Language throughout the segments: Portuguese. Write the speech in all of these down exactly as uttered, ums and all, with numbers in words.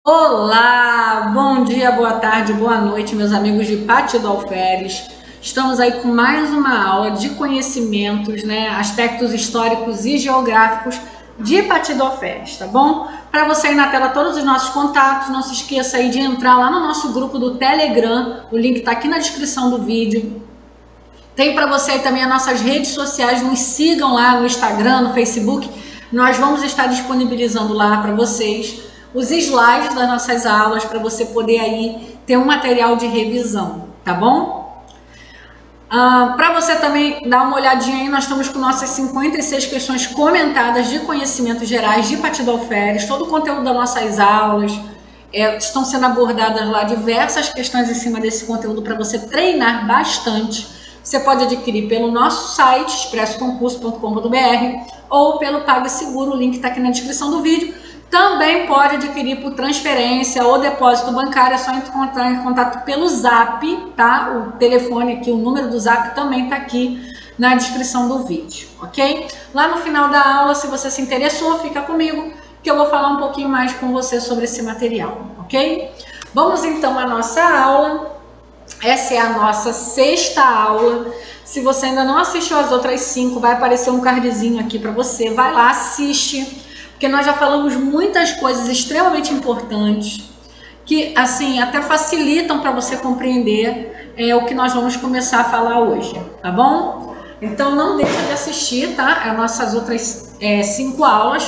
Olá, bom dia, boa tarde, boa noite, meus amigos de Pati do Alferes. Estamos aí com mais uma aula de conhecimentos, né, aspectos históricos e geográficos de Pati do Alferes, tá bom? Para você aí na tela todos os nossos contatos, não se esqueça aí de entrar lá no nosso grupo do Telegram, o link está aqui na descrição do vídeo. Tem para você aí também as nossas redes sociais, nos sigam lá no Instagram, no Facebook, nós vamos estar disponibilizando lá para vocês os slides das nossas aulas para você poder aí ter um material de revisão, tá bom? Ah, para você também dar uma olhadinha aí, nós estamos com nossas cinquenta e seis questões comentadas de conhecimentos gerais de Pati do Alferes, todo o conteúdo das nossas aulas, é, estão sendo abordadas lá diversas questões em cima desse conteúdo para você treinar bastante. Você pode adquirir pelo nosso site, expresso concurso ponto com ponto br, ou pelo PagSeguro, o link está aqui na descrição do vídeo. Também pode adquirir por transferência ou depósito bancário, é só entrar em contato pelo Zap, tá? O telefone aqui, o número do Zap também tá aqui na descrição do vídeo, ok? Lá no final da aula, se você se interessou, fica comigo, que eu vou falar um pouquinho mais com você sobre esse material, ok? Vamos então à nossa aula. Essa é a nossa sexta aula. Se você ainda não assistiu as outras cinco, vai aparecer um cardzinho aqui para você. Vai lá, assiste. Porque nós já falamos muitas coisas extremamente importantes que, assim, até facilitam para você compreender é, o que nós vamos começar a falar hoje, tá bom? Então não deixa de assistir, tá? As nossas outras é, cinco aulas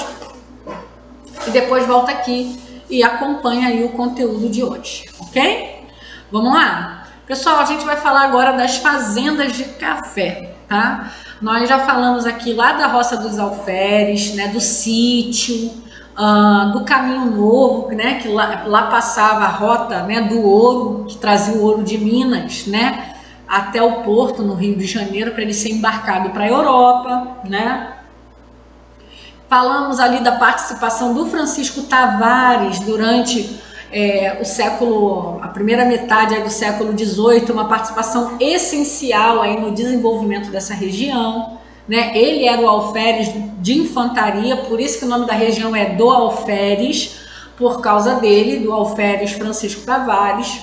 e depois volta aqui e acompanha aí o conteúdo de hoje, ok? Vamos lá? Pessoal, a gente vai falar agora das fazendas de café, tá? Nós já falamos aqui lá da Roça dos Alferes, né, do sítio, uh, do Caminho Novo, né, que lá, lá passava a rota, né, do ouro, que trazia o ouro de Minas, né, até o porto no Rio de Janeiro para ele ser embarcado para a Europa, né. Falamos ali da participação do Francisco Tavares durante É, o século, a primeira metade aí do século dezoito, uma participação essencial aí no desenvolvimento dessa região, né? Ele era o alferes de infantaria, por isso que o nome da região é do Alferes, por causa dele, do alferes Francisco Tavares.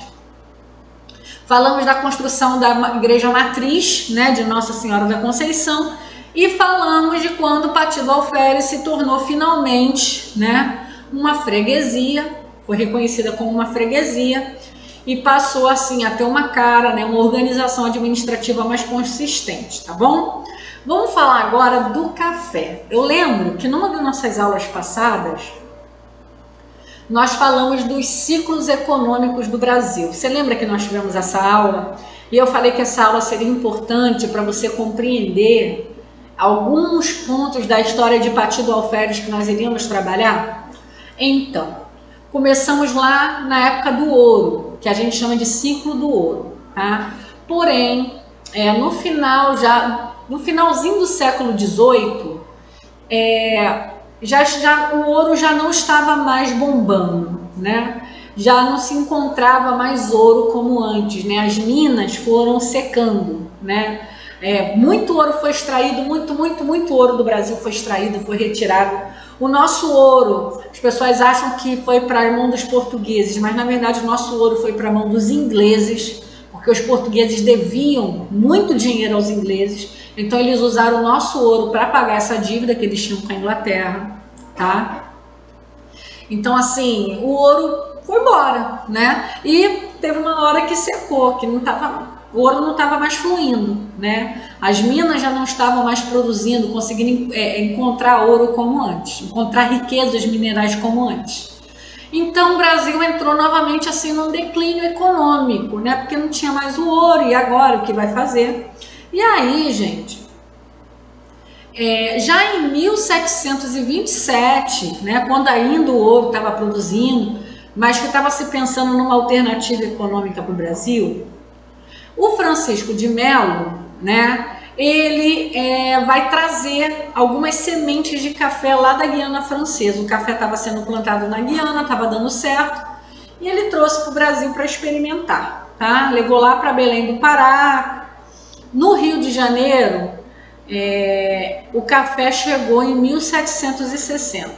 Falamos da construção da igreja matriz, né, de Nossa Senhora da Conceição, e falamos de quando Pati do Alferes se tornou finalmente, né, uma freguesia. Foi reconhecida como uma freguesia e passou assim a ter uma cara, né, uma organização administrativa mais consistente, tá bom? Vamos falar agora do café. Eu lembro que numa das nossas aulas passadas nós falamos dos ciclos econômicos do Brasil. Você lembra que nós tivemos essa aula? E eu falei que essa aula seria importante para você compreender alguns pontos da história de Pati do Alferes que nós iríamos trabalhar? Então, começamos lá na época do ouro, que a gente chama de ciclo do ouro, tá? Porém, é, no final já, no finalzinho do século dezoito, é, já, já, o ouro já não estava mais bombando, né? Já não se encontrava mais ouro como antes, né? As minas foram secando, né? É, muito ouro foi extraído, muito, muito, muito ouro do Brasil foi extraído, foi retirado. O nosso ouro, as pessoas acham que foi para a mão dos portugueses, mas na verdade o nosso ouro foi para a mão dos ingleses, porque os portugueses deviam muito dinheiro aos ingleses, então eles usaram o nosso ouro para pagar essa dívida que eles tinham com a Inglaterra, tá? Então assim, o ouro foi embora, né? E teve uma hora que secou, que não estava... O ouro não estava mais fluindo, né? As minas já não estavam mais produzindo, conseguindo é, encontrar ouro como antes, encontrar riquezas minerais como antes. Então o Brasil entrou novamente assim num declínio econômico, né? Porque não tinha mais o ouro, e agora o que vai fazer? E aí, gente, é, já em mil setecentos e vinte e sete, né, quando ainda o ouro estava produzindo, mas que estava se pensando numa alternativa econômica para o Brasil, o Francisco de Melo, né, ele é, vai trazer algumas sementes de café lá da Guiana Francesa. O café estava sendo plantado na Guiana, estava dando certo, e ele trouxe para o Brasil para experimentar, tá? Levou lá para Belém do Pará. No Rio de Janeiro, é, o café chegou em mil setecentos e sessenta.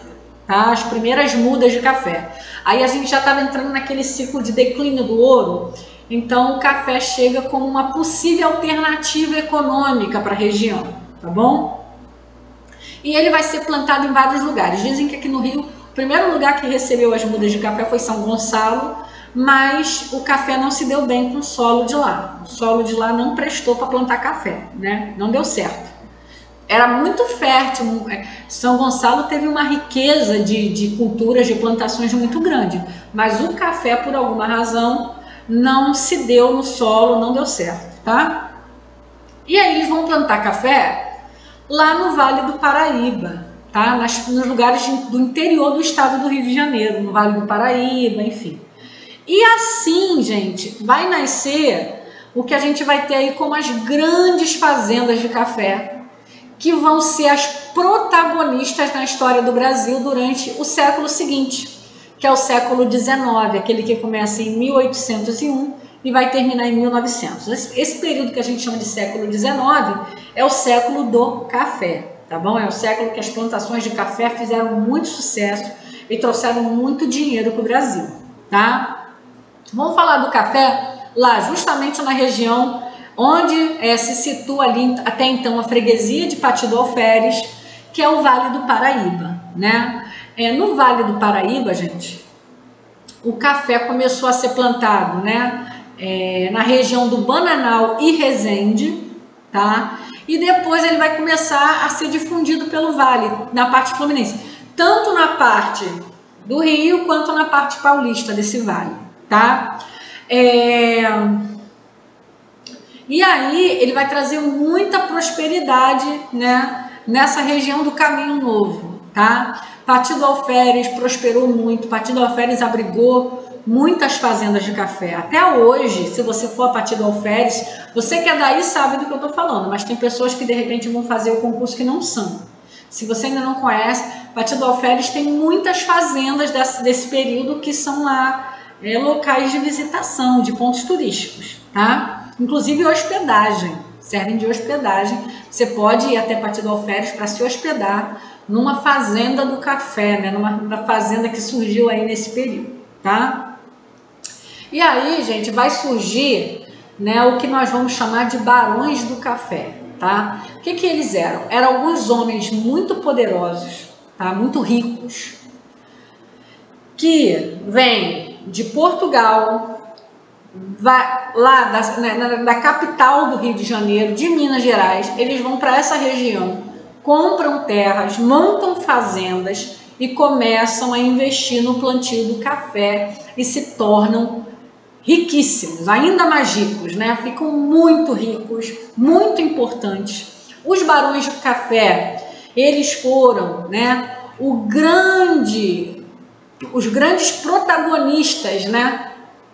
tá? As primeiras mudas de café. Aí a gente já estava entrando naquele ciclo de declínio do ouro, então o café chega como uma possível alternativa econômica para a região, tá bom? E ele vai ser plantado em vários lugares. Dizem que aqui no Rio, o primeiro lugar que recebeu as mudas de café foi São Gonçalo, mas o café não se deu bem com o solo de lá. O solo de lá não prestou para plantar café, né? Não deu certo. Era muito fértil. São Gonçalo teve uma riqueza de, de culturas, de plantações muito grande, mas o café, por alguma razão, não se deu no solo, não deu certo, tá? E aí eles vão plantar café lá no Vale do Paraíba, tá? Nas, nos lugares do interior do estado do Rio de Janeiro, no Vale do Paraíba, enfim. E assim, gente, vai nascer o que a gente vai ter aí como as grandes fazendas de café, que vão ser as protagonistas na história do Brasil durante o século seguinte, que é o século dezenove, aquele que começa em mil oitocentos e um e vai terminar em mil e novecentos. Esse período que a gente chama de século dezenove é o século do café, tá bom? É o século que as plantações de café fizeram muito sucesso e trouxeram muito dinheiro para o Brasil, tá? Vamos falar do café lá justamente na região onde é, se situa ali até então a freguesia de Pati do Alferes, que é o Vale do Paraíba, né? É, no Vale do Paraíba, gente, o café começou a ser plantado, né? É, na região do Bananal e Resende, tá? E depois ele vai começar a ser difundido pelo vale, na parte fluminense, tanto na parte do Rio quanto na parte paulista desse vale, tá? É... E aí ele vai trazer muita prosperidade, né, nessa região do Caminho Novo, tá? Pati do Alferes prosperou muito, Pati do Alferes abrigou muitas fazendas de café. Até hoje, se você for a Pati do Alferes, você que é daí sabe do que eu tô falando, mas tem pessoas que de repente vão fazer o concurso que não são. Se você ainda não conhece, Pati do Alferes tem muitas fazendas desse, desse período que são lá é, locais de visitação, de pontos turísticos, tá? Inclusive hospedagem, servem de hospedagem. Você pode ir até Pati do Alferes para se hospedar numa fazenda do café, né? Numa, numa fazenda que surgiu aí nesse período, tá? E aí, gente, vai surgir, né, o que nós vamos chamar de barões do café, tá? O que que eles eram? Eram alguns homens muito poderosos, tá? Muito ricos, que vêm de Portugal, vai lá da, na, da capital do Rio de Janeiro, de Minas Gerais, eles vão para essa região, compram terras, montam fazendas e começam a investir no plantio do café e se tornam riquíssimos, ainda mais ricos, né? Ficam muito ricos, muito importantes. Os barões do café, eles foram, né, o grande, os grandes protagonistas, né,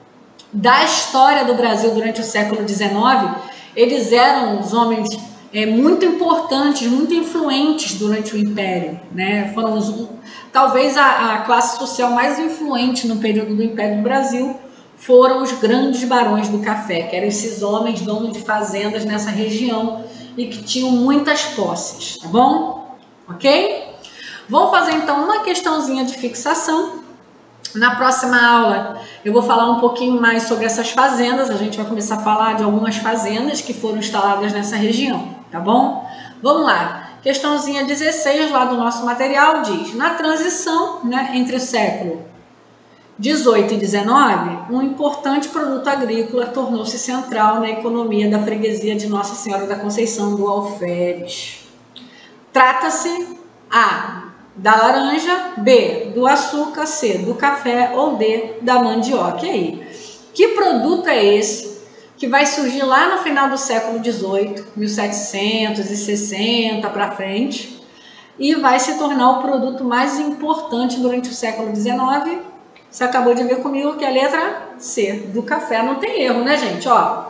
da história do Brasil durante o século dezenove. Eles eram os homens é, muito importantes, muito influentes durante o Império, né? Foram os, talvez a, a classe social mais influente no período do Império do Brasil foram os grandes barões do café, que eram esses homens donos de fazendas nessa região e que tinham muitas posses, tá bom? Ok? Vamos fazer então uma questãozinha de fixação. Na próxima aula eu vou falar um pouquinho mais sobre essas fazendas, a gente vai começar a falar de algumas fazendas que foram instaladas nessa região, tá bom? Vamos lá, questãozinha dezesseis lá do nosso material diz: na transição, né, entre o século dezoito e dezenove, um importante produto agrícola tornou-se central na economia da freguesia de Nossa Senhora da Conceição do Alferes. Trata-se a da laranja, B, do açúcar, C, do café ou D, da mandioca. E aí, que produto é esse que vai surgir lá no final do século dezoito, mil setecentos e sessenta para frente, e vai se tornar o produto mais importante durante o século dezenove? Você acabou de ver comigo que é a letra C, do café. Não tem erro, né, gente? Ó,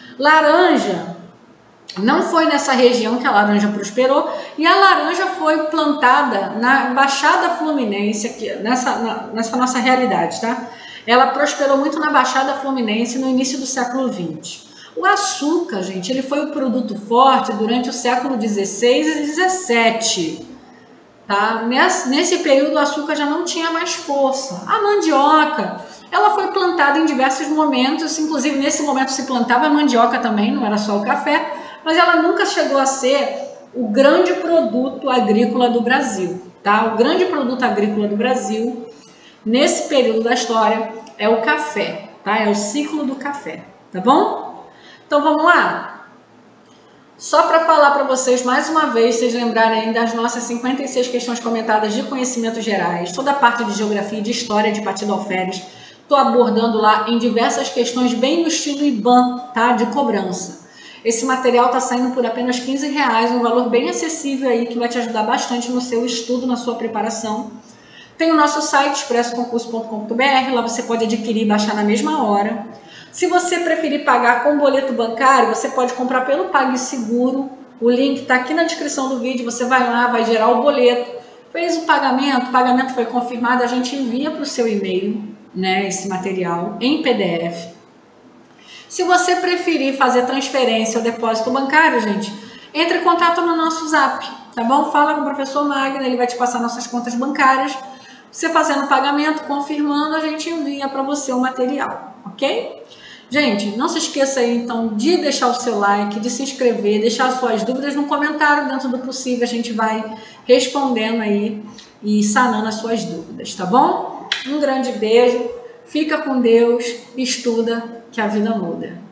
laranja. Não foi nessa região que a laranja prosperou, e a laranja foi plantada na Baixada Fluminense, aqui, nessa, na, nessa nossa realidade, tá? Ela prosperou muito na Baixada Fluminense no início do século vinte. O açúcar, gente, ele foi o produto forte durante o século dezesseis e dezessete. tá? Nesse, nesse período o açúcar já não tinha mais força. A mandioca, ela foi plantada em diversos momentos, inclusive nesse momento se plantava a mandioca também, não era só o café, mas ela nunca chegou a ser o grande produto agrícola do Brasil, tá? O grande produto agrícola do Brasil, nesse período da história, é o café, tá? É o ciclo do café, tá bom? Então vamos lá? Só para falar para vocês mais uma vez, vocês lembrarem das nossas cinquenta e seis questões comentadas de conhecimentos gerais, toda a parte de geografia e de história de Partido Alferes, estou abordando lá em diversas questões bem no estilo I B A N, tá? De cobrança. Esse material está saindo por apenas quinze reais, um valor bem acessível aí que vai te ajudar bastante no seu estudo, na sua preparação. Tem o nosso site expresso concurso ponto com ponto br, lá você pode adquirir e baixar na mesma hora. Se você preferir pagar com boleto bancário, você pode comprar pelo PagSeguro. O link está aqui na descrição do vídeo, você vai lá, vai gerar o boleto. Fez o pagamento, o pagamento foi confirmado, a gente envia para o seu e-mail, né, esse material em P D F. Se você preferir fazer transferência ou depósito bancário, gente, entre em contato no nosso zap, tá bom? Fala com o professor Magno, ele vai te passar nossas contas bancárias. Você fazendo o pagamento, confirmando, a gente envia para você o material, ok? Gente, não se esqueça aí, então, de deixar o seu like, de se inscrever, deixar suas dúvidas no comentário, dentro do possível, a gente vai respondendo aí e sanando as suas dúvidas, tá bom? Um grande beijo, fica com Deus, estuda, que a vida muda.